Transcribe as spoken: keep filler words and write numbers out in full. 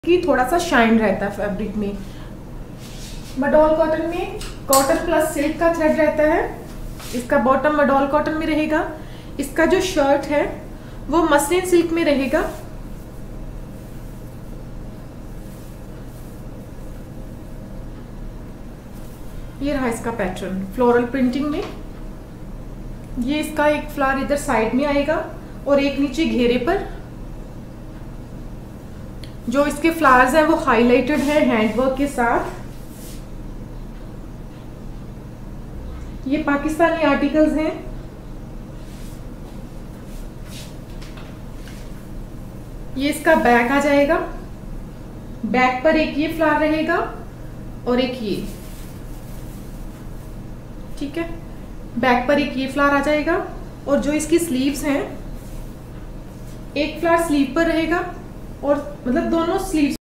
की थोड़ा सा शाइन रहता है फैब्रिक में। मडोल कॉटन में कॉटन प्लस सिल्क का थ्रेड रहता है। इसका बॉटम मडोल कॉटन में रहेगा। इसका जो शर्ट है वो मसलिन सिल्क में रहेगा। ये रहा इसका पैटर्न फ्लोरल प्रिंटिंग में। ये इसका एक फ्लावर इधर साइड में आएगा और एक नीचे घेरे पर। जो इसके फ्लावर्स हैं वो हाईलाइटेड है हैंडवर्क के साथ। ये पाकिस्तानी आर्टिकल्स हैं। ये इसका बैक आ जाएगा। बैक पर एक ये फ्लावर रहेगा और एक ये, ठीक है। बैक पर एक ये फ्लावर आ जाएगा और जो इसकी स्लीव्स हैं एक फ्लावर स्लीव पर रहेगा और मतलब दोनों स्लीव्स